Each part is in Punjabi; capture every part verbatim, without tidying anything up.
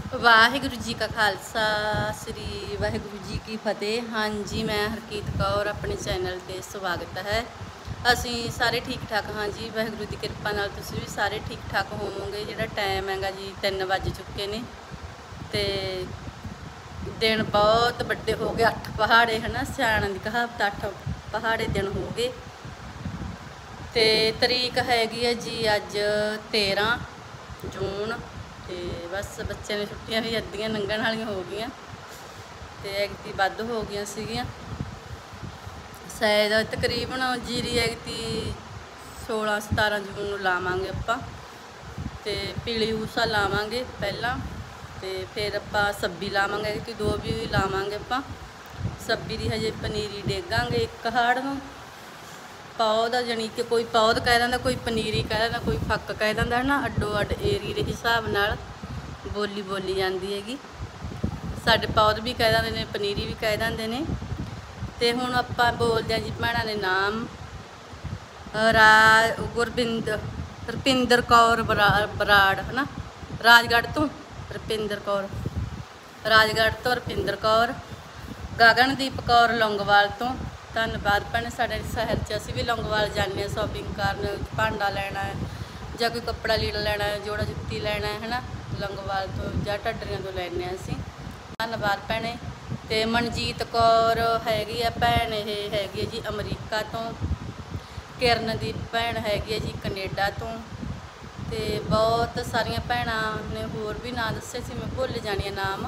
वाहिगुरु जी का खालसा श्री वाहिगुरु जी की फतेह। हाँ जी, मैं हरकीत कौर अपने चैनल पे स्वागत है। असी सारे ठीक ठाक हाँ जी, वाहिगुरु की कृपा नाल तुसीं भी सारे ठीक ठाक होवोगे। जिहड़ा टाइम हैगा जी तीन वज चुके ने ते दिन बहुत वड्डे हो गए। अठ पहाड़े है ना, सियाणा की कहावत अठ पहाड़े दिन हो गए। ते तरीक हैगी है जी अज तेरह जून। ते बस बच्चे ने छुट्टियां भी अद्धियां लंघण वालियां हो गई ते एगती वध हो गई सीगियां। शायद तकरीबन जीरी एगती सोलह सतारह जून नूं लावांगे आपां ते पीली ऊसा लावांगे पहला ते फिर आपां सब्बी लावांगे। एगती दो भी लावांगे आपां। सब्बी दी हजे पनीरी डेगांगे एक हाड़ नूं। पौध जानी कि कोई पौध कह दिंदा, कोई पनीरी कह दिंदा, कोई फक कह दिंदा है ना। अड्डो अड एरी के हिसाब नाल बोली बोली जाती हैगी। साडे पौध भी कह दिंदे ने, पनीरी भी कह दिंदे ने। ते हुण आपां बोलदे हां जी भैणां दे नाम। राज गुरबिंदर रपिंदर कौर बराड़ है ना, राजगढ़ तो रपिंदर कौर, राजगढ़ तो रपिंदर कौर। गगनदीप कौर लौंगोवाल तो। धन्यवाद भैणे। साडे शहर च असीं भी लौंगोवाल जाने शॉपिंग करन, भांडा लैना है जां कोई कपड़ा लीड़ा लैना है, जोड़ा जुत्ती लैना है ना, लौंगोवाल तो जां ढड्डरियां तो लैने असीं। धन्यवाद भैणे। ते मनजीत कौर हैगी आ भैण, ये हैगी है जी अमरीका तो। किरणदीप भैण हैगी है जी कनेडा तो। ते बहुत सारियां भैणां ने होर भी नाम दस्से सी, मैं भुल जानी नाम।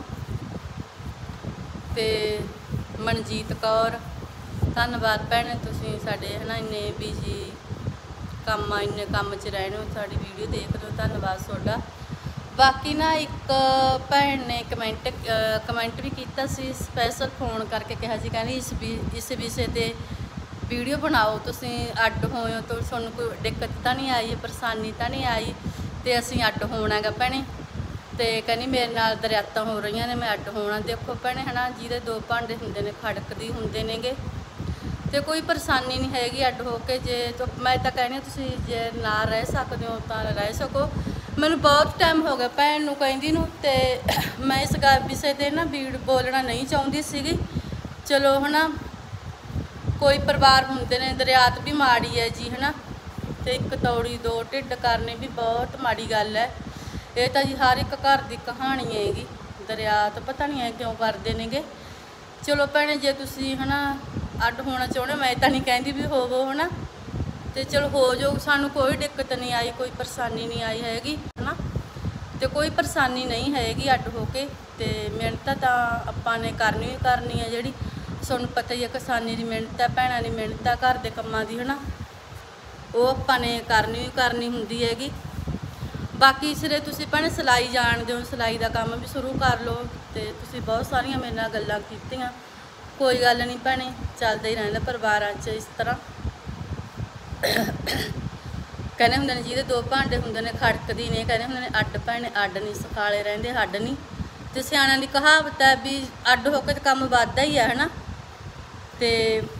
ते मनजीत कौर धन्यवाद भैणे, तुसीं साडे है ना इन्ने बिजी काम इन्ने कम च रहने हो, साडी वीडियो देख रहे हो, धन्यवाद तुहाडा। बाकी ना एक भैन ने कमेंट कमेंट भी किया सी, स्पैशल फोन करके कहा जी, कहनी इस भी इस विषय ते वीडियो बनाओ। तुसीं अड्ड होए हो तो तुहानूं कोई दिक्कत तो नहीं आई, परेशानी तो नहीं आई ते असीं अड्ड होना गा भैणे। ते कहनी मेरे नाल दरियातां हो रही ने, मैं अड्ड होना। देखो भैणे है ना, जिहदे दो भांडे हुंदे ने खड़कदी हुंदे नेगे ते कोई परेशानी नहीं हैगी अड्ड हो के। जे तो मैं तो कहनी तुसीं जे ना रह सकदे हो तां रह सको। मैनूं बहुत टाइम हो गया भैन नूं कहंदी नूं ते मैं इस गल विषय ते ना वीडियो बोलना नहीं चाहुंदी सीगी। चलो है ना, कोई परिवार हुंदे ने, दरियात भी माड़ी है जी है ना, ते एक तौड़ी दो ढिड करने भी बहुत माड़ी गल है। ये तो जी हर एक घर की कहानी हैगी। दरियात पता नहीं है क्यों करते नेगे। चलो भैणे, जे तुसीं है ना अड्ड होना चाहुंदे, मैं तो नहीं कहती भी होवो है ना, तो चलो हो जाओ। सानूं कोई दिक्कत नहीं आई, कोई परेशानी नहीं आई हैगी है ना, तो कोई परेशानी नहीं हैगी अड्ड हो के। तो मिहनत तो आपां ने करनी ही करनी है, जिहड़ी तुहानूं पता ही है किसानी की मिहनत है, भैणां की मिहनत है, घर के कामां दी है ना, वो आपां ने करनी ही करनी हुंदी हैगी। बाकी सिरे तुसीं भैणे सिलाई जाणदे हो, सिलाई का काम भी शुरू कर लो। तो तुसीं बहुत सारियां मेरे नाल गल्लां कीतियां, कोई गल नहीं भैणे, चलदा ही रहिंदा परिवारां च इस तरह। कहने हुंदे ने जिहदे दो भांडे हुंदे ने खड़कदी ने, कहने हुंदे ने अड्ड भैणे अड्ड नहीं, सखाले रहिंदे हड्ड नहीं। ते सियाणिਆਂ की कहावत है भी अड्ड हो के तो काम वधदा ही है ना। ते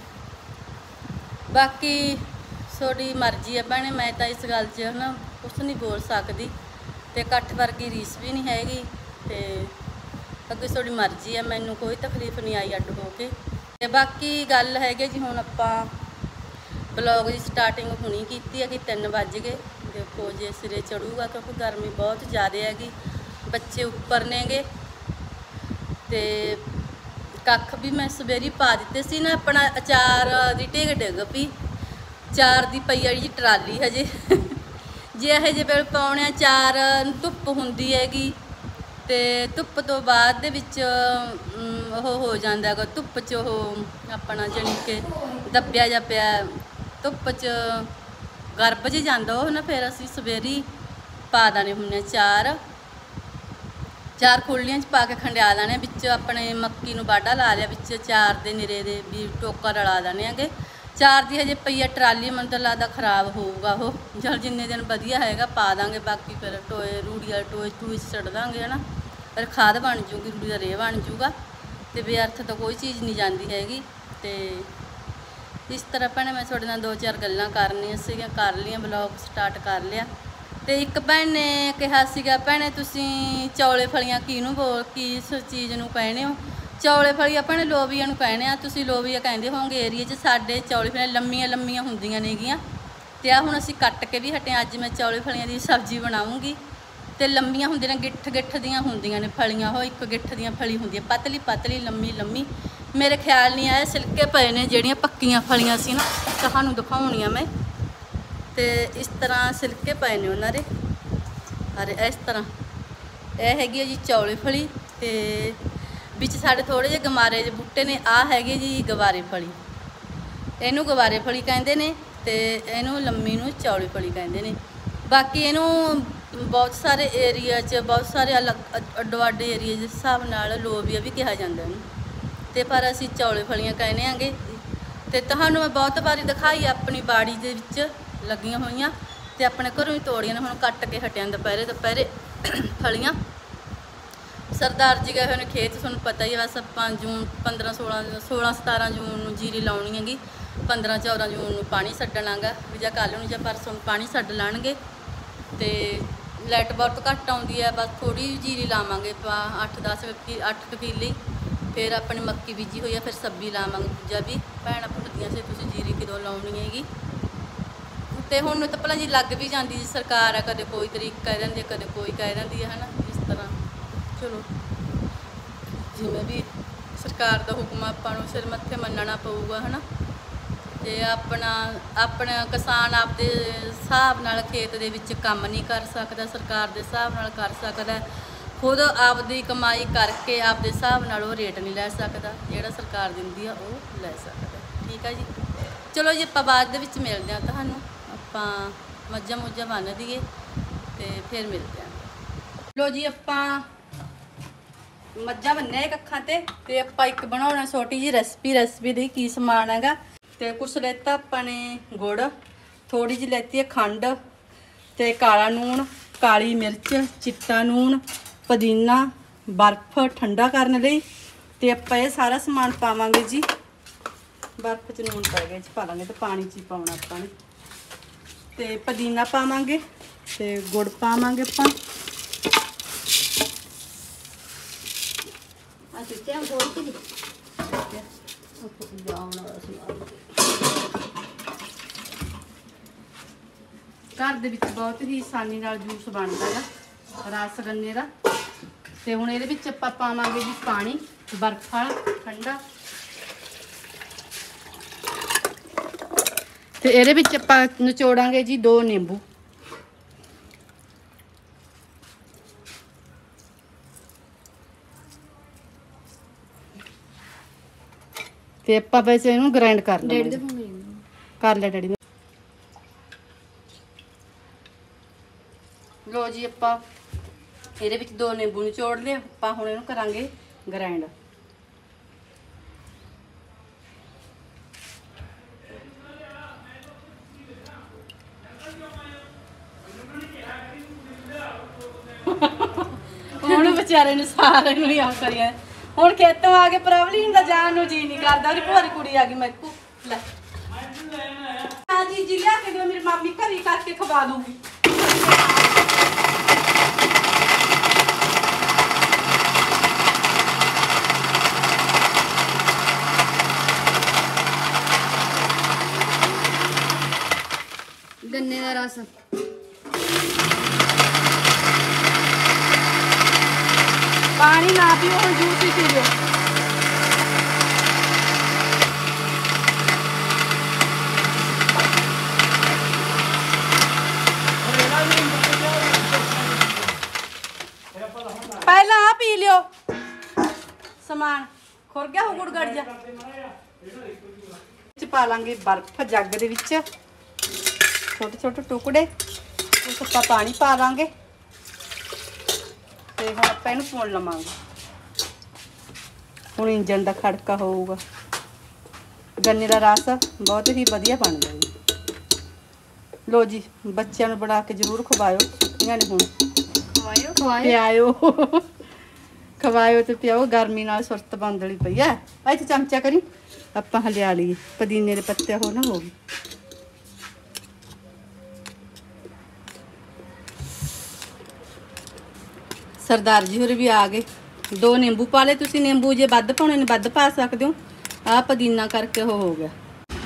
बाकी थोड़ी मर्जी है भैणे, मैं तो इस गल च है ना कुछ नहीं बोल सकती। ते कट्ठ वर्गी रीस भी नहीं हैगी। ते अगे थोड़ी मर्जी है, मैनू कोई तकलीफ नहीं आई अड्ड हो के। ते बाकी गल हैगी जी, हुण आपां ब्लॉग की स्टार्टिंग हुणी कीती है कि तीन वज गए। देखो जे सिरे चढ़ूगा क्योंकि गर्मी बहुत ज़्यादा हैगी, बच्चे उपर नेगे। ते कख भी मैं सवेरी पा दिते सी ना, अपना अचार की ढिग डिग पई, चार की पई है जी ट्राली हजे। जे यह जे वेल पाउणे चार धुप्प हुंदी हैगी, ते धुप्प तो बाद दे विच ओह हो जांदा गा, धुप्प च ओह अपना जानी कि दब्बिया जा पिया धुप्प च गरब ज जांदा ओह ना। फिर असीं सवेरी पा देने हुंदे चार चार खुलियां च पा के खंडिया देने, विच अपने मक्की नूं बाढा ला लिया, विच चार दे निरे दे भी टोका रला देने हैगे। चार की हजे पई है ट्राली, मैनूं तां लगदा खराब होऊगा ओह। चल जिन्ने दिन वधिया हैगा पा दांगे, बाकी फिर टोए रूड़ी वाले टोए टूए छड्ड दांगे है ना, फिर खाद बन जूगी, रूड़ी का रेह बन जूगा। तो बेअर्थ तो कोई चीज़ नहीं जाती हैगी। तो इस तरह भैणे मैं तुहाडे नाल दो चार गल्लां करनियां सीगियां, कर लियां, ब्लॉग स्टार्ट कर लिया। ਤੇ ਇੱਕ ਭੈਣ ਨੇ ਕਿਹਾ ਸੀਗਾ ਭੈਣੇ ਤੁਸੀਂ ਚੌਲੇ ਫਲੀਆਂ ਕਿਹਨੂੰ ਬੋਲ ਕਿਸ ਚੀਜ਼ ਨੂੰ ਕਹਿੰਦੇ ਹੋ? ਚੌਲੇ ਫਲੀਆਂ ਭੈਣੇ ਲੋਬੀਆਂ ਨੂੰ ਕਹਿੰਦੇ ਆ। ਤੁਸੀਂ ਲੋਬੀਆਂ ਕਹਿੰਦੇ ਹੋਵੋਗੇ ਏਰੀਏ 'ਚ। ਸਾਡੇ ਚੌਲੇ ਫਲੀਆਂ ਲੰਮੀਆਂ ਲੰਮੀਆਂ ਹੁੰਦੀਆਂ ਨੇਗੀਆਂ ਤੇ ਆ ਹੁਣ ਅਸੀਂ ਕੱਟ ਕੇ ਵੀ ਹਟੇ। ਅੱਜ ਮੈਂ ਚੌਲੇ ਫਲੀਆਂ ਦੀ ਸਬਜ਼ੀ ਬਣਾਉਂਗੀ ਤੇ ਲੰਮੀਆਂ ਹੁੰਦੀਆਂ ਨੇ, ਗਿੱਠ ਗਿੱਠ ਦੀਆਂ ਹੁੰਦੀਆਂ ਨੇ ਫਲੀਆਂ। ਉਹ ਇੱਕ ਗਿੱਠ ਦੀਆਂ ਫਲੀ ਹੁੰਦੀ ਹੈ, ਪਤਲੀ ਪਤਲੀ ਲੰਮੀ ਲੰਮੀ। ਮੇਰੇ ਖਿਆਲ ਨਹੀਂ ਆਇਆ ਸਿਲਕੇ ਪਏ ਨੇ ਜਿਹੜੀਆਂ ਪੱਕੀਆਂ ਫਲੀਆਂ ਸੀ ਨਾ, ਤੁਹਾਨੂੰ ਦਿਖਾਉਣੀਆਂ ਮੈਂ। ਤੇ ਇਸ ਤਰ੍ਹਾਂ ਸਿਲਕੇ ਪਏ ਨੇ ਉਹਨਾਂ ਦੇ। ਅਰੇ ਇਸ ਤਰ੍ਹਾਂ ਇਹ ਹੈਗੀ ਹੈ ਜੀ ਚੌਲੇ ਫਲੀ ਤੇ ਵਿੱਚ ਸਾਡੇ ਥੋੜੇ ਜਿਹੇ ਗਮਾਰੇ ਦੇ ਬੂਟੇ ਨੇ। ਆ ਹੈਗੇ ਜੀ ਗਵਾਰੇ ਫਲੀ, ਇਹਨੂੰ ਗਵਾਰੇ ਫਲੀ ਕਹਿੰਦੇ ਨੇ ਤੇ ਇਹਨੂੰ ਲੰਮੀ ਨੂੰ ਚੌਲੇ ਫਲੀ ਕਹਿੰਦੇ ਨੇ। ਬਾਕੀ ਇਹਨੂੰ ਬਹੁਤ ਸਾਰੇ ਏਰੀਆ 'ਚ ਬਹੁਤ ਸਾਰੇ ਅਲੱਗ ਅੱਡੋ ਅੱਡ ਏਰੀਏ ਦੇ ਹਿਸਾਬ ਨਾਲ ਲੋਬੀਆ ਵੀ ਕਿਹਾ ਜਾਂਦਾ ਇਹਨੂੰ, ਤੇ ਪਰ ਅਸੀਂ ਚੌਲੇ ਫਲੀਆਂ ਕਹਿੰਦੇ ਆਂਗੇ। ਤੇ ਤੁਹਾਨੂੰ ਮੈਂ ਬਹੁਤ ਵਾਰੀ ਦਿਖਾਈ ਆਪਣੀ ਬਾੜੀ ਦੇ ਵਿੱਚ ਲੱਗੀਆਂ ਹੋਈਆਂ ਤੇ ਆਪਣੇ ਘਰੋਂ ਹੀ ਤੋੜੀਆਂ ਨੇ। ਹੁਣ ਕੱਟ ਕੇ ਹਟਿਆਂ ਦੁਪਹਿਰੇ ਦੁਪਹਿਰੇ ਫਲੀਆਂ। ਸਰਦਾਰ ਜੀ ਗਏ ਹੋਏ ਨੇ ਖੇਤ, ਤੁਹਾਨੂੰ ਪਤਾ ਹੀ ਹੈ। ਬਸ ਆਪਾਂ ਜੂਨ ਪੰਦਰਾਂ ਸੋਲਾਂ ਸੋਲਾਂ ਸਤਾਰਾਂ ਜੂਨ ਨੂੰ ਜੀਰੀ ਲਾਉਣੀ ਹੈਗੀ। ਪੰਦਰਾਂ ਚੌਦਾਂ ਜੂਨ ਨੂੰ ਪਾਣੀ ਛੱਡਣਾਗਾ ਵੀ ਜਾਂ ਕੱਲ੍ਹ ਨੂੰ ਜਾਂ ਪਰਸੋਂ ਨੂੰ ਪਾਣੀ ਛੱਡ ਲਾਣਗੇ। ਤੇ ਲਾਈਟ ਬਹੁਤ ਘੱਟ ਆਉਂਦੀ ਹੈ, ਬਸ ਥੋੜ੍ਹੀ ਜੀਰੀ ਲਾਵਾਂਗੇ ਆਪਾਂ ਅੱਠ ਦਸ ਅੱਠ ਕਿੱਲੇ। ਫਿਰ ਆਪਣੀ ਮੱਕੀ ਬੀਜੀ ਹੋਈ ਆ, ਫਿਰ ਸੱਬੀ ਲਾਵਾਂਗੇ ਦੂਜਾ ਵੀ। ਭੈਣਾਂ ਪੁੱਛਦੀਆਂ ਸੀ ਤੁਸੀਂ ਜੀਰੀ ਕਦੋਂ ਲਾਉਣੀ ਹੈਗੀ। ਤੇ ਹੁਣ ਤਾਂ ਭਲਾ ਜੀ ਲੱਗ ਵੀ ਜਾਂਦੀ ਜੀ ਸਰਕਾਰ ਆ, ਕਦੇ ਕੋਈ ਤਰੀਕ ਕਹਿ ਦਿੰਦੀ ਹੈ, ਕਦੇ ਕੋਈ ਕਹਿ ਦਿੰਦੀ ਹੈ, ਹੈ ਨਾ। ਇਸ ਤਰ੍ਹਾਂ ਚਲੋ ਜਿਵੇਂ ਵੀ ਸਰਕਾਰ ਦਾ ਹੁਕਮ ਆਪਾਂ ਨੂੰ ਸਿਰ ਮੱਥੇ ਮੰਨਣਾ ਪਊਗਾ, ਹੈ ਨਾ। ਤੇ ਆਪਣਾ ਆਪਣਾ ਕਿਸਾਨ ਆਪਦੇ ਹਿਸਾਬ ਨਾਲ ਖੇਤ ਦੇ ਵਿੱਚ ਕੰਮ ਨਹੀਂ ਕਰ ਸਕਦਾ, ਸਰਕਾਰ ਦੇ ਹਿਸਾਬ ਨਾਲ ਕਰ ਸਕਦਾ। ਖੁਦ ਆਪਦੀ ਕਮਾਈ ਕਰਕੇ ਆਪਦੇ ਹਿਸਾਬ ਨਾਲ ਉਹ ਰੇਟ ਨਹੀਂ ਲੈ ਸਕਦਾ ਜਿਹੜਾ ਸਰਕਾਰ ਦਿੰਦੀ ਆ, ਉਹ ਲੈ ਸਕਦਾ। ਠੀਕ ਆ ਜੀ, ਚਲੋ ਜੀ ਆਪਾਂ ਬਾਅਦ ਦੇ ਵਿੱਚ ਮਿਲਦੇ ਹਾਂ ਤੁਹਾਨੂੰ। ਆਪਾਂ ਮੱਝਾਂ ਮੁੱਝਾਂ ਬੰਨ੍ਹ ਦਈਏ ਤੇ ਫਿਰ ਮਿਲਦੇ ਹਾਂ। ਲੋ ਜੀ ਆਪਾਂ ਮੱਝਾਂ ਬੰਨ੍ਹਿਆ ਇੱਕ ਅੱਖਾਂ ਤੇ ਤੇ ਆਪਾਂ ਇੱਕ ਬਣਾਉਣਾ ਛੋਟੀ ਜਿਹੀ ਰੈਸਪੀ। ਰੈਸਪੀ ਦੀ ਕੀ ਸਮਾਨ ਹੈਗਾ ਤੇ ਕੁਛ ਲੈਤਾ ਆਪਾਂ ਨੇ ਗੁੜ, ਥੋੜੀ ਜਿਹੀ ਲੈਤੀ ਹੈ ਖੰਡ ਤੇ ਕਾਲਾ ਨੂਣ, ਕਾਲੀ ਮਿਰਚ, ਚਿੱਟਾ ਨੂਣ, ਪੁਦੀਨਾ, ਬਰਫ਼ ਠੰਡਾ ਕਰਨ ਲਈ। ਤੇ ਆਪਾਂ ਇਹ ਸਾਰਾ ਸਮਾਨ ਪਾਵਾਂਗੇ ਜੀ। ਬਰਫ਼ 'ਚ ਨੂਣ ਪੈ ਗਿਆ, 'ਚ ਪਾ ਲਾਂਗੇ ਤੇ ਪਾਣੀ 'ਚ ਹੀ ਪਾਉਣਾ ਆਪਾਂ ਨੇ। ਤੇ ਪੁਦੀਨਾ ਪਾਵਾਂਗੇ ਤੇ ਗੁੜ ਪਾਵਾਂਗੇ ਆਪਾਂ। ਆ ਚਿੱਟੇ ਹੋਰ ਕੀ ਘਰ ਦੇ ਵਿੱਚ ਬਹੁਤ ਹੀ ਆਸਾਨੀ ਨਾਲ ਜੂਸ ਬਣਦਾ ਹੈ ਰਸ ਗੰਨੇ ਦਾ। ਤੇ ਹੁਣ ਇਹਦੇ ਵਿੱਚ ਆਪਾਂ ਪਾਵਾਂਗੇ ਜੀ ਪਾਣੀ, ਬਰਫ਼ ਵਾਲਾ ਠੰਡਾ। ਤੇ ਇਹਦੇ ਵਿੱਚ ਆਪਾਂ ਨਿਚੋੜਾਂਗੇ ਜੀ ਦੋ ਨਿੰਬੂ। ਤੇ ਆਪਾਂ ਵੈਸੇ ਇਹਨੂੰ ਗ੍ਰਾਈਂਡ ਕਰ ਲਵਾਂਗੇ। ਕਰ ਲੈ ਡੈਡੀ ਨੇ। ਲੋ ਜੀ ਆਪਾਂ ਇਹਦੇ ਵਿੱਚ ਦੋ ਨਿੰਬੂ ਨਿਚੋੜ ਲਏ। ਆਪਾਂ ਹੁਣ ਇਹਨੂੰ ਕਰਾਂਗੇ ਗ੍ਰਾਈਂਡ। ਹੁਣ ਵਿਚਾਰੇ ਨੂੰ ਸਾਰੇ ਨੂੰ ਹੀ ਆ ਕਰਿਆ। ਹੁਣ ਖੇਤੋਂ ਆ ਕੇ ਪ੍ਰੋਬਲਮ ਦਾ ਜਾਣ ਨੂੰ ਜੀ ਨਹੀਂ ਕਰਦਾ। ਉਹਦੀ ਭੂਆ ਦੀ ਕੁੜੀ ਆ ਗਈ। ਮੈਂ ਕੋ ਲੈ ਹਾਂ ਜੀ ਜੀ ਲਿਆ ਕੇ ਦਿਓ, ਮੇਰੀ ਮਾਮੀ ਘਰੀ ਕਰਕੇ ਖਵਾ ਦੂਗੀ। ਗੰਨੇ ਦਾ ਰਸ ਪਾਣੀ ਨਾ ਪੀਓ, ਹੁਣ ਜੂਸ ਹੀ ਪੀ ਲਿਓ। ਪਹਿਲਾਂ ਆ ਪੀ ਲਿਓ। ਸਮਾਨ ਖੁਰ ਗਿਆ ਹੋ ਗੁੜ ਗੜ ਜਾ। ਵਿੱਚ ਪਾ ਲਾਂਗੇ ਬਰਫ਼ ਜੱਗ ਦੇ ਵਿੱਚ, ਛੋਟੇ ਛੋਟੇ ਟੁਕੜੇ। ਉਸ ਆਪਾਂ ਪਾਣੀ ਪਾ ਲਾਂਗੇ ਤੇ ਹੁਣ ਆਪਾਂ ਇਹਨੂੰ ਭੁੰਨ ਲਵਾਂਗੇ। ਹੁਣ ਇੰਜਣ ਦਾ ਖੜਕਾ ਹੋਊਗਾ। ਗੰਨੇ ਦਾ ਰਸ ਬਹੁਤ ਹੀ ਵਧੀਆ ਬਣਦਾ ਜੀ। ਲੋ ਜੀ ਬੱਚਿਆਂ ਨੂੰ ਬਣਾ ਕੇ ਜ਼ਰੂਰ ਖਵਾਇਓ। ਛੁੱਟੀਆਂ ਨੇ ਹੁਣ, ਖਵਾਇਓ ਪਿਆਇਓ ਖਵਾਇਓ ਤੇ ਪਿਆਓ। ਗਰਮੀ ਨਾਲ ਸੁਰਤ ਬੰਦਲੀ ਪਈ ਐ। ਇੱਥੇ ਚਮਚਾ ਕਰੀ ਆਪਾਂ ਹਲਿਆ ਲਈਏ। ਪੁਦੀਨੇ ਦੇ ਪੱਤੇ ਹੋ ਨਾ ਹੋ ਗਏ। सरदार जी होर भी आ गए। दो नींबू पा ले तुसीं, नींबू जे वध पाउणे ने वध पा सकदे हो। आ पुदीना करके हो हो गया।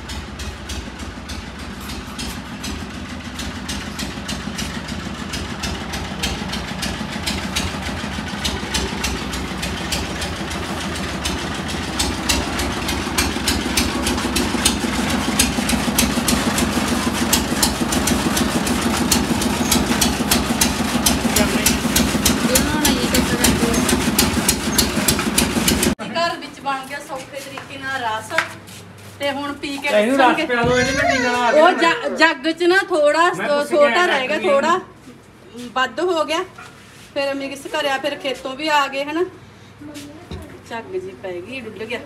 घर विच बन गया सौखे तरीके नाल रस ते हुण पी के ਇਹਨੂੰ ਰਸ ਪਿਆ ਦੋ ਇਹਦੇ ਨਾਲ ਟੀਕਾ ਲਾ ਉਹ ਜ- ਜੱਗ ਚ ਨਾ ਥੋੜਾ ਮੈਂ ਪੁੱਛ ਕੇ ਛੋਟਾ ਆਇਆ ਰਹਿ ਗਿਆ, ਡਾਕਟਰ ਥੋੜਾ ਵੱਧ ਹੋ ਗਿਆ। ਫਿਰ ਮਿਕਸ ਕਰਿਆ, ਫਿਰ ਖੇਤੋਂ ਵੀ ਆ ਗਏ ਹਨਾ। ਝੱਗ ਜੀ ਪੈ ਗਈ, ਡੁੱਲ ਗਿਆ।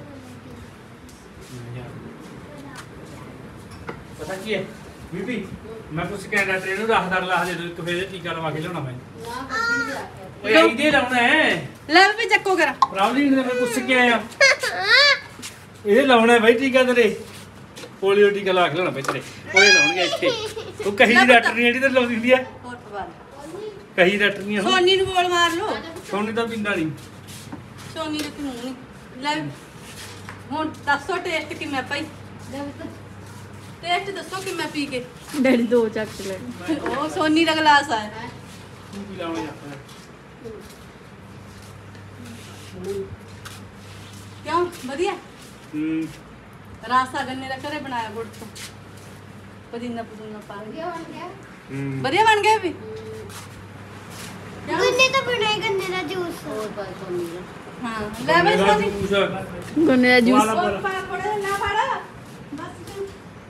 ਪਤਾ ਕੀ ਹੈ ਬੀਬੀ, ਮੈਂ ਪੁੱਛ ਕੇ ਆਇਆ ਡਾਕਟਰ ਇਹਨੂੰ ਰਸਦਾਰ ਲਾ ਦੇ ਦੋ ਇੱਕ, ਫੇਰ ਇਹ ਟੀਕਾ ਲਵਾ ਕੇ ਲਿਆਉਣਾ ਮੈਂ। ਓਏ ਇਹਦੇ ਲਾਉਣਾ ਹੈ ਲੈ ਵੀ ਚੱਕੋ ਕਰਾ। ਪ੍ਰੋਬਲਮ ਨਹੀਂ, ਮੈਂ ਪੁੱਛ ਕੇ ਆਇਆ ਇਹਦੇ ਲਾਉਣਾ ਹੈ ਬਾਈ ਟੀਕਾ ਤੇਰੇ। ਪੋਲੀਓ ਟੀਕਾ ਲਾ ਕੇ ਲਿਆਉਣਾ ਬਾਈ ਤੇਰੇ। ਓਏ ਲਾਉਣਗੇ ਇੱਥੇ। ਉਹ ਕਹੀ ਦੀ ਡਾਕਟਰ ਨਹੀਂ ਜਿਹੜੀ ਤੇ ਲਾਉਂਦੀ ਹੁੰਦੀ ਹੈ, ਹੋਰ ਪਵਾ ਕਹੀ ਡਾਕਟਰ ਨਹੀਂ ਉਹ। ਸੋਨੀ ਨੂੰ ਬੋਲ ਮਾਰ ਲੋ। ਸੋਨੀ ਤਾਂ ਪਿੰਡਾ ਨਹੀਂ। ਸੋਨੀ ਦੇ ਮੂੰਹ ਨਹੀਂ। ਲੈ ਹੁਣ ਦੱਸੋ ਟੇਸਟ ਕਿਵੇਂ ਭਾਈ? ਟੇਸਟ ਦੱਸੋ ਕਿਵੇਂ ਪੀ ਕੇ? ਡੈਡੀ ਦੋ ਚੱਕ ਲੈ। ਉਹ ਸੋਨੀ ਦਾ ਗਲਾਸ ਆ। ਤੂੰ ਵੀ ਲਾਉਣਾ ਜਾਂਦਾ ਕਿਉਂ ਵਧੀਆ? ਹੂੰ ਰਾਸਾ ਗੰਨੇ ਦਾ ਘਰੇ ਬਣਾਇਆ ਗੁੜ ਤੋਂ, ਪੁਦੀਨਾ ਪੁਦੀਨਾ ਪਾ ਕੇ। ਹੂੰ ਵਧੀਆ ਬਣ ਗਿਆ ਵੀ। गन्ने तो बनाए गन्ने का जूस ਹਾਂ ਲੈ ਬਈ ਸੋਨੀ ਗੰਨੇ ਦਾ ਜੂਸ। ਵਾਲਾ ਉਹ ਪਾ ਥੋੜਾ ਨਾ ਫੜ ਬਸ ਤੂੰ।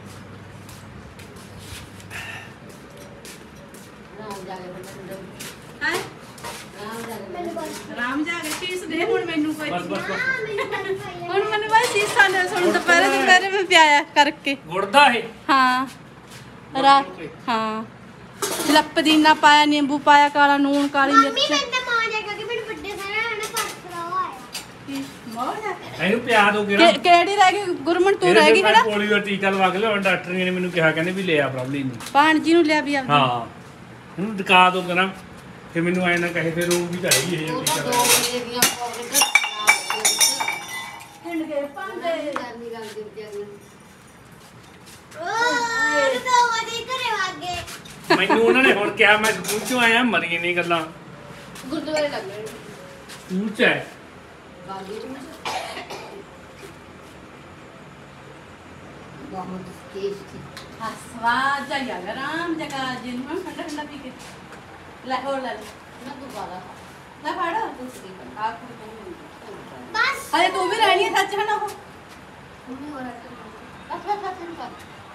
ਹੈਂ? ਰਾਮ ਜਾ ਕੇ ਚੀਜ਼ ਦੇ ਹੁਣ ਮੈਨੂੰ ਕੋਈ। ਬਸ ਬਸ ਬਸ ਹੁਣ ਮੈਨੂੰ ਬਸ ਸੀਸਾ ਲੈ ਸੁਣ ਦੁਪਹਿਰੇ ਦੁਪਹਿਰੇ ਮੈਂ ਪਿਆਇਆ ਕਰਕੇ। ਗੁੜਦਾ ਇਹ ਹਾਂ ਰਾ ਹਾਂ ਲੱਪਦੀਨਾ ਪਾਇਆ, ਨਿੰਬੂ ਪਾਇਆ, ਕਾਲਾ ਨੂਣ, ਕਾਲੀ मम्मी ਮਿਰਚ। मैं तो मां जाएगा कि मेरे बर्थडे सारा है ना परसों आया ਇਹਨੂੰ ਪਿਆ ਦੋ ਕਿਹੜਾ ਕਿ- ਕਿਹੜੀ ਰਹਿ ਗਈ ਗੁਰਮਨ? ਤੂੰ ਰਹਿ ਗਈ ਮੈਂ ਕਿਹੜਾ? ਪੋਲੀਓ ਦਾ ਟੀਕਾ ਲਵਾ ਕੇ ਲਿਆਉਣ ਡਾਕਟਰ ਨੇ ਮੈਨੂੰ ਕਿਹਾ, ਕਹਿੰਦੇ ਵੀ ਲੈ ਆ ਪ੍ਰੋਬਲਮ ਨਹੀਂ। ਭਾਣਜੀ ਨੂੰ ਲਿਆ ਵੀ ਆ। ਹਾਂ ਉਹਨੂੰ ਦਿਖਾ ਦੋ ਕਰਾਂ, ਫਿਰ ਮੈਨੂੰ ਐ ਨਾ ਕਹੇ ਫਿਰ ਉਹ ਵੀ ਤਾਂ ਹੈਗੀ ਇਹ ਟੀਕਾ ਹਿੰਡ ਗਏ ਭਾਂਡੇ। ओ तो वादी करे आगे ਮੈਨੂੰ ਉਹਨਾਂ ਨੇ ਹੁਣ ਕਿਹਾ, ਮੈਂ ਸਕੂਲ ਚੋਂ ਆਇਆ ਮਰੀਆਂ ਨਹੀਂ ਗੱਲਾਂ ਗੁਰਦੁਆਰੇ ਲੱਗ ਰਹੇ ਸਕੂਲ ਚ ਹੈ। ਬਾਗੀ ਚ ਬਹੁਤ ਟੇਸਟੀ। ਹਾਂ ਸਵਾਦ ਜਾਇਆ ਗਰਮ ਜਗਾ ਜਿੰਨ ਨੂੰ ਠੰਡਾ ਠੰਡਾ ਪੀ ਕੇ ਲੈ ਹੋਰ ਲੈ ਲੈ ਨਾ ਦੁਬਾਰਾ ਲੈ ਫੜ ਦੂਸਰੀ ਆ ਕੁੜੀ बस ਅਰੇ ਤੂੰ ਵੀ ਰਹਿਣੀ ਹੈ ਸੱਚ ਹੈ ਨਾ ਉਹ। ਮੰਮੀ ਹੋਰ ਅੱਛਾ ਅੱਛਾ ਅੱਛਾ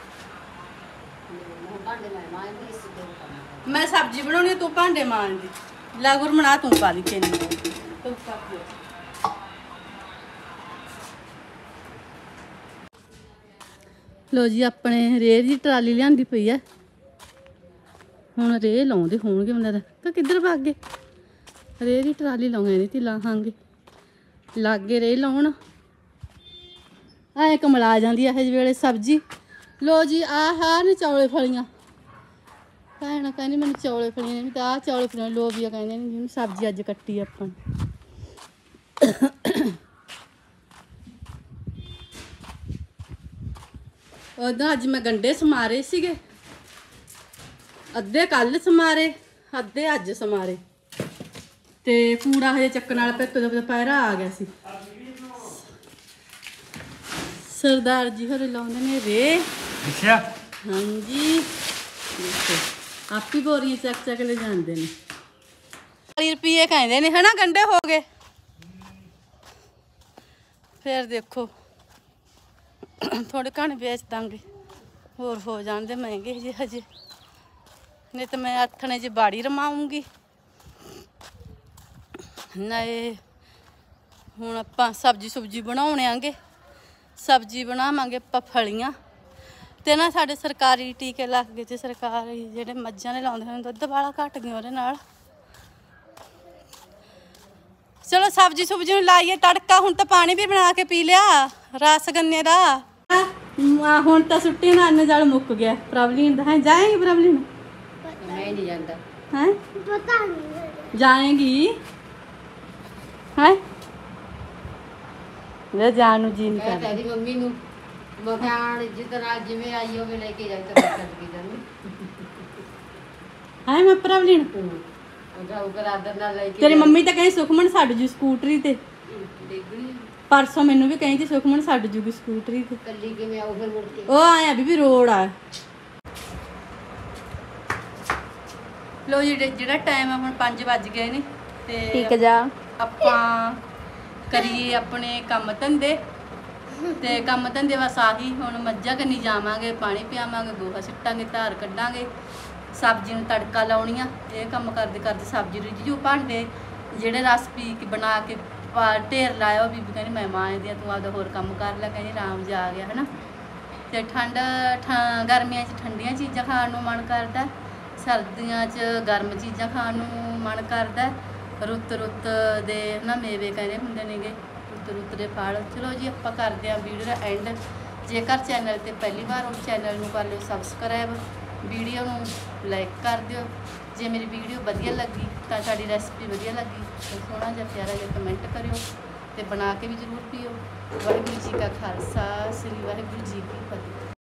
ਮੈਂ ਬਾਂਡੇ ਮੈਂ ਮਾਂ ਵੀ ਇਸ ਦੇ ਉੱਪਰ ਮੈਂ ਸਬਜ਼ੀ ਬਣਾਉਣੀ, ਤੂੰ ਭਾਂਡੇ ਮਾਂਜਦੀ। ਲੈ ਗੁਰਮਣਾ ਤੂੰ ਪਾ ਲਈ ਚੀਨੀ ਤੂੰ ਪਾ ਦੇ। ਲੋ ਜੀ ਆਪਣੇ ਰੇਹ ਦੀ ਟਰਾਲੀ ਲਿਆਂਦੀ ਪਈ ਆ। ਹੁਣ ਰੇਹ ਲਾਉਂਦੇ ਹੋਣਗੇ ਮੈਨੂੰ ਲੱਗਦਾ ਕਿ ਕਿੱਧਰ ਭੱਗ ਗਏ। ਰੇਹ ਦੀ ਟਰਾਲੀ ਲਾਉਂਗੇ ਨਹੀਂ ਤੇ ਲਾਹਾਂਗੇ ਲਾਗੇ ਰੇਹ ਲਾਉਣ। ਐ ਕਮਲਾ ਜਾਂਦੀ ਆ ਇਹ ਵੇਲੇ ਸਬਜ਼ੀ। ਲੋ ਜੀ ਆਹ ਆ ਨੇ ਚੌਲੇ ਫਲੀਆਂ। ਭੈਣ ਕਹਿੰਦੀ ਮੈਨੂੰ ਚੌਲੇ ਫਲੀਆਂ ਨੇ, ਤਾਂ ਆਹ ਚੌਲੇ ਫਲੀਆਂ ਲੋਬੀਆ ਕਹਿੰਦੇ ਨੇ ਜਿਹਨੂੰ ਸਬਜ਼ੀ ਅੱਜ ਕੱਟੀ ਆਪਾਂ ਨੇ। ਉਦੋਂ ਅੱਜ ਮੈਂ ਗੰਡੇ ਸਮਾਰੇ ਸੀਗੇ, ਅੱਧੇ ਕੱਲ ਸਮਾਰੇ ਅੱਧੇ ਅੱਜ ਸਮਾਰੇ, ਤੇ ਕੂੜਾ ਹਜੇ ਚੱਕਣ ਵਾਲਾ ਪਿੱਤ ਦਾ ਦੁਪਹਿਰਾ ਆ ਗਿਆ ਸੀ। ਸਰਦਾਰ ਜੀ ਹੋਰੇ ਲਾਉਂਦੇ ਨੇ ਰੇ। ਅੱਛਾ ਹਾਂਜੀ ਦੇਖੋ ਆਪੀ ਬੋਰੀਆਂ ਚੱਕ ਚੱਕ ਲੈ ਜਾਂਦੇ ਨੇ। ਚਾਲੀ ਰੁਪਏ ਕਹਿੰਦੇ ਨੇ ਹਨਾ, ਗੰਡੇ ਹੋ ਗਏ। ਫਿਰ ਦੇਖੋ ਥੋੜੇ ਘਣ ਵੇਚ ਦਾਂਗੇ, ਹੋਰ ਹੋ ਜਾਂਦੇ ਮਹਿੰਗੇ ਜੇ ਹਜੇ, ਨਹੀਂ ਤਾਂ ਮੈਂ ਆਥਣੇ 'ਚ ਬਾੜੀ ਰਮਾਉਂਗੀ। ਨਹੀਂ ਹੁਣ ਆਪਾਂ ਸਬਜ਼ੀ ਸੁਬਜੀ ਬਣਾਉਣੇ ਆਂਗੇ, ਸਬਜ਼ੀ ਬਣਾਵਾਂਗੇ ਆਪਾਂ ਫਲੀਆਂ ਤੇ ਨਾ ਸਾਡੇ ਸਰਕਾਰੀ ਟੀਕੇ ਲੱਗ ਗਏ ਤੇ ਸਰਕਾਰੀ ਜਿਹੜੇ ਮੱਝਾਂ ਨੇ ਲਾਉਂਦੇ ਨੇ ਦੁੱਧ ਵਾਲਾ ਘਟ ਗਿਆ ਉਹਦੇ ਨਾਲ। ਚਲੋ ਸਬਜ਼ੀ ਸੁਬਜੀ ਨੂੰ ਲਾਈਏ ਤੜਕਾ। ਹੁਣ ਤਾਂ ਪਾਣੀ ਵੀ ਬਣਾ ਕੇ ਪੀ ਲਿਆ ਰਸ ਗੰਨੇ ਦਾ। ਆ ਹੁਣ ਤਾਂ ਸੁੱਟੀ ਨਾ ਅੰਨ ਜਲ ਮੁੱਕ ਗਿਆ। ਪ੍ਰੋਬਲਮ ਦਾ ਹੈ ਜਾਏਗੀ ਪ੍ਰੋਬਲਮ ਮੈਂ ਨਹੀਂ ਜਾਂਦਾ। ਹੈ पता नहीं ਜਾਏਗੀ ਹੈ ਲੈ ਜਾਣ ਨੂੰ ਜੀ ਨਹੀਂ ਮੈਂ ਕਰਦਾ ਤੇਰੀ ਮੰਮੀ ਨੂੰ ਮਖਾਨ ਇੱਜ਼ਤ ਨਾਲ ਜਿਵੇਂ ਆਈ ਹੋਵੇ ਲੈ ਕੇ ਜਾਈ ਤਾਂ ਛੱਡ ਕੇ ਜਾਂਦੀ ਹੈ ਮੈਂ ਪ੍ਰਵਲੀਨ ਉਹਦਾ ਉਗਰ ਆਦਰ ਨਾਲ ਲੈ ਕੇ ਤੇਰੀ ਮੰਮੀ ਤਾਂ ਕਹਿੰਦੀ ਸੁਖਮਨ ਛੱਡ ਜੂ ਸਕੂਟਰੀ ਤੇ ਡੇਗਣੀ ਪਰਸੋਂ ਮੈਨੂੰ ਵੀ ਕਹਿੰਦੀ ਸੁਖਮਨ ਛੱਡ ਜੂਗੀ ਸਕੂਟਰੀ ਤੇ ਕੱਲੀ ਕਿਵੇਂ ਆਉ ਫਿਰ ਮੁੜ ਕੇ ਉਹ ਆਇਆ ਬੀਬੀ ਰੋਡ ਆ ਲੋ ਜੀ ਜਿਹੜਾ ਟਾਈਮ ਆ ਹੁਣ ਪੰਜ ਵੱਜ ਗਏ ਨੇ ਤੇ ਟਿਕ ਜਾ ਆਪਾਂ ਕਰੀਏ ਆਪਣੇ ਕੰਮ ਧੰਦੇ ਤੇ ਕੰਮ ਧੰਦੇ ਬਸ ਆਹੀ ਹੁਣ ਮੱਝਾਂ ਕੰਨੀ ਜਾਵਾਂਗੇ ਪਾਣੀ ਪਿਆਵਾਂਗੇ ਗੋਹਾ ਸਿੱਟਾਂਗੇ ਧਾਰ ਕੱਢਾਂਗੇ ਸਬਜ਼ੀ ਨੂੰ ਤੜਕਾ ਲਾਉਣੀਆਂ ਇਹ ਕੰਮ ਕਰਦੇ ਕਰਦੇ ਸਬਜ਼ੀ ਰਿੱਝ ਜੂ ਭਾਂਡੇ ਜਿਹੜੇ ਰਸ ਪੀ ਕੇ ਬਣਾ ਕੇ ਪਾ ਢੇਰ ਲਾਇਆ ਉਹ ਬੀਬੀ ਕਹਿੰਦੀ ਮੈਂ ਮਾਂ ਦੀ ਤੂੰ ਆਪਦਾ ਹੋਰ ਕੰਮ ਕਰ ਲੈ ਕਹਿੰਦੀ ਆਰਾਮ ਜਾ ਆ ਗਿਆ ਹਨਾ ਤੇ ਠੰਡ ਠ- ਗਰਮੀਆਂ 'ਚ ਠੰਡੀਆਂ ਚੀਜ਼ਾਂ ਖਾਣ ਨੂੰ ਮਨ ਕਰਦਾ ਸਰਦੀਆਂ 'ਚ ਗਰਮ ਚੀਜ਼ਾਂ ਖਾਣ ਨੂੰ ਮਨ ਕਰਦਾ ਰੁੱਤ ਰੁੱਤ ਦੇ ਨਾ ਮੇਵੇ ਕਹਿੰਦੇ ਹੁੰਦੇ ਨੇਗੇ ਰੁੱਤ ਰੁੱਤ ਦੇ ਫਲ ਚਲੋ ਜੀ ਆਪਾਂ ਕਰਦੇ ਹਾਂ ਵੀਡੀਓ ਦਾ ਐਂਡ ਜੇਕਰ ਚੈਨਲ ਤੇ ਪਹਿਲੀ ਵਾਰ ਉਹ ਚੈਨਲ ਨੂੰ ਕਰ ਲਿਓ ਸਬਸਕ੍ਰਾਈਬ ਵੀਡੀਓ ਨੂੰ ਲਾਈਕ ਕਰ ਦਿਓ ਜੇ ਮੇਰੀ ਵੀਡੀਓ ਵਧੀਆ ਲੱਗੀ ਤਾਂ ਸਾਡੀ ਰੈਸਪੀ ਵਧੀਆ ਲੱਗੀ ਤਾਂ ਸੋਹਣਾ ਜਿਹਾ ਪਿਆਰਾ ਜਿਹਾ ਕਮੈਂਟ ਕਰਿਓ ਤੇ ਬਣਾ ਕੇ ਵੀ ਜ਼ਰੂਰ ਪੀਓ ਵਾਹਿਗੁਰੂ ਜੀ ਕਾ ਖਾਲਸਾ ਸ੍ਰੀ ਵਾਹਿਗੁਰੂ ਜੀ ਕੀ ਫਤਿਹ।